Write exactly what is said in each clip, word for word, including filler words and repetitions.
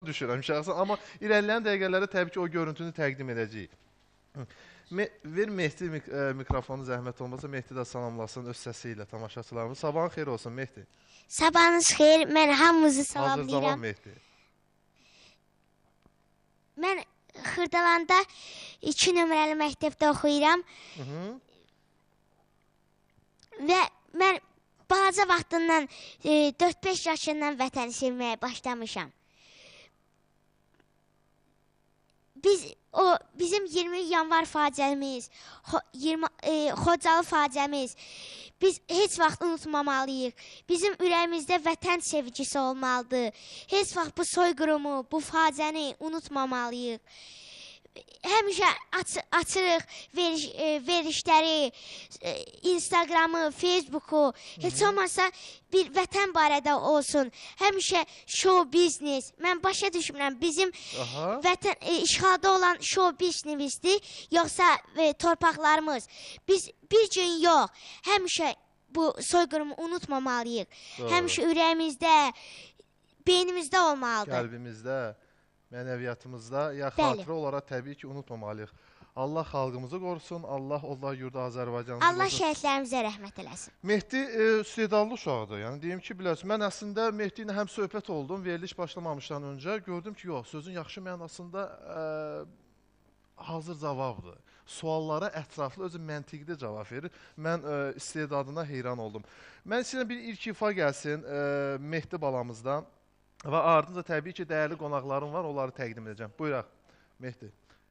düşürəm şəxsən. Amma irəliləyən dəqiqələrdə təbii ki, o görüntünü təqdim edəcəyik. Me ver Mehdi mik ə, mikrofonu zəhmət olmasa. Mehdi də salamlasın öz səsi ilə tamaşaçılarımız. Sabahın xeyir olsun Mehdi. Sabahınız xeyir. Mən hamınızı salamlayıram. Hazır zaman Mehdi. Mən Xırdalanda iki nömrəli məktəbdə oxuyuram. Hı -hı. Və mən balaca vaxtından e, dörd beş yaşından vətəni sevməyə başlamışam. Biz o bizim iyirmi yanvar faciəmiz, Xo iyirmi e, Xocalı faciəmiz biz heç vaxt unutmamalıyıq. Bizim ürəyimizdə vətən sevgisi olmalıdır. Heç vaxt bu soyqırımı, bu faciəni unutmamalıyıq. Həmişə aç açırıq veriş, e, verişləri, e, Instagramı, Facebooku, heç olmasa bir vətən barədə olsun. Həmişə show business. Mən başa düşmürəm, bizim Aha. vətən e, işğalda olan show businessdir, yoxsa e, torpaqlarımız. Biz bir gün yox, həmişə bu soyqırımı unutmamalıyıq. Doğru. Həmişə ürəyimizdə, beynimizdə olmalıdır. Qəlbimizdə, mənəviyyatımızda, ya Bəli. xatirə olaraq təbii ki, unutmamalıyıq. Allah xalqımızı qorusun, Allah Allah yurda Azərbaycanımızı Allah qorusun. şəhidlərimizə rəhmət eləsin. Mehdi e, istedadlı uşaqdır. Yəni deyim ki, bilərsiniz, mən əslində Mehdi ilə həm söhbət oldum, veriliş başlamamışdan öncə. Gördüm ki, yox, sözün yaxşı mənasında e, hazır cavabdır. Suallara ətraflı, özü məntiqli cavab verir. Mən e, istedadına heyran oldum. Mən sizə bir ilk ifa gəlsin e, Mehdi balamızdan. Və ardınca təbii ki, dəyərli qonaqlarım var, onları təqdim edəcəm. Buyuraq, Mehdi.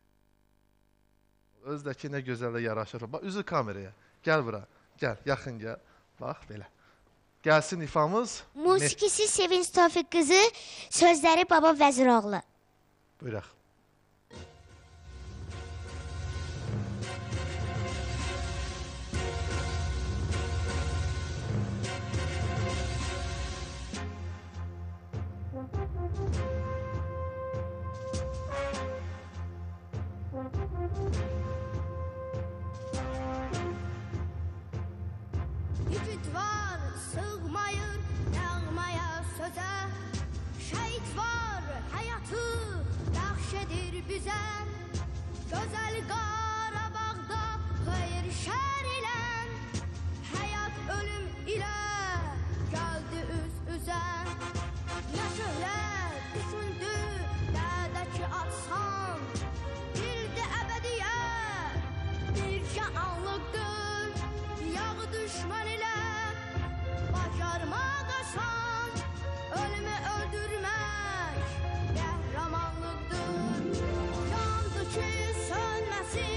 Özdəki nə gözəl də yaraşır. Bax, üzü kameraya. Gəl bura, gəl, yaxın gəl. Bax, belə. Gəlsin ifamız. Musiqisi Sevinç Tofiq qızı, sözləri Baba Vəziroğlu. Buyuraq. Yigit var, sığmayır yağmaya sözə. Şəhid var, həyatı bəxş edir bizə. Gözəl Qarabağda xeyir şər ilə, həyat ölüm ilə gəldi üz-üzə. Nə şöhrət düşündü, dədə ki atsan, dildə əbədiyyət bircə anlıqdır. Yağı düşmən ilə bacarmaq asan, ölümü öldürmək qəhrəmanlıqdır. Yandı ki sönməsin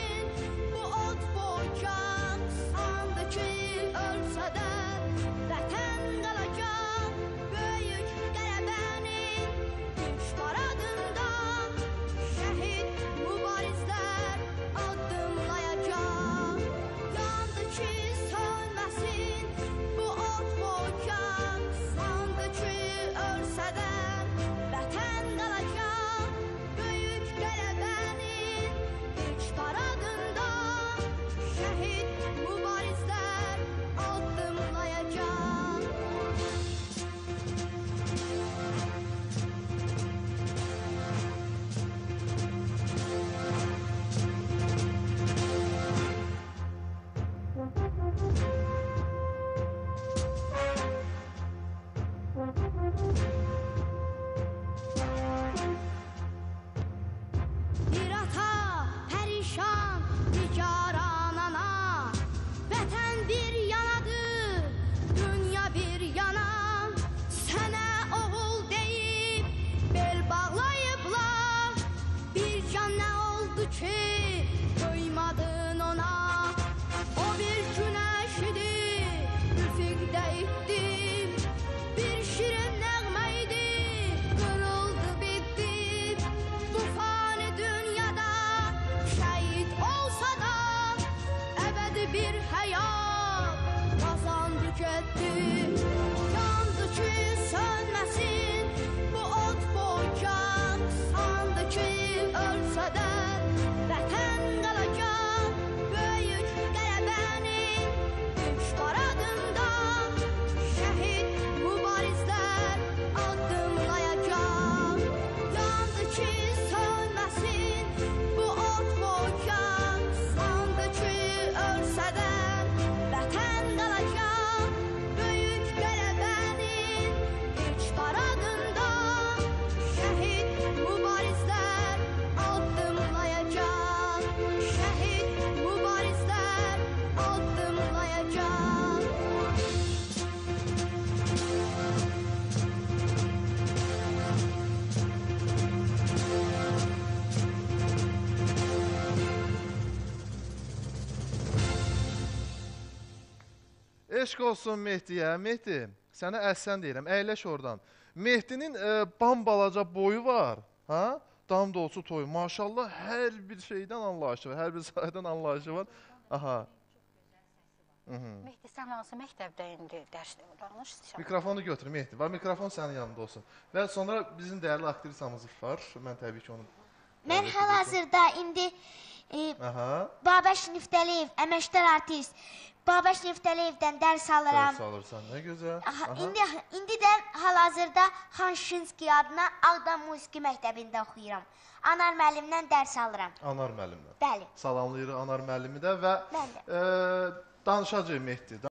Eşq olsun Mehdiyə. Mehdi, sənə əhsən deyirəm. Əyləş oradan. Mehdinin e, bambalaca boyu var. Ha? Dam dolusu toyu. Maşallah hər bir şeydən anlayışı var. Hər bir sayədən anlayışı var. Aha. Hı -hı. Mehdi, sən hansı məktəbdə indi dərs danışırsan? Mikrofonu götür Mehdi. Və mikrofon sənin yanında olsun. Və sonra bizim dəyərli aktrisamız var. Mən təbii ki onu... Mən hal-hazırda indi e, Aha. Babək Niftəliyev, əməkdar artist Babək Niftəliyevdən dərs alıram. Dərs alırsan, nə gözəl. Aha, Aha. indi indi də hal-hazırda Xanşinski adına Ağdam Musiqi Məktəbində oxuyuram. Anar müəllimdən dərs alıram. Anar müəllimdən. Bəli. Salamlayırıq Anar müəllimi də və Mən də. e, danışacağıq Mehdi.